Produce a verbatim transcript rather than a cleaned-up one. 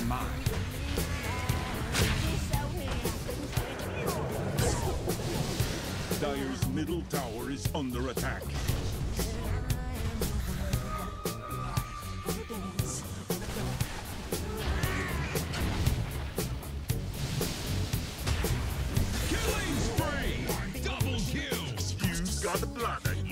mine. Dire's middle tower is under attack. Killing spree! Double kill! You've got blood on